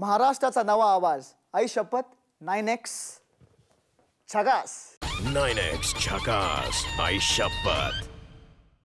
महाराष्ट्राचा नवा आवाज आई शपथ 9X झकास. 9X झकास आई शपथ.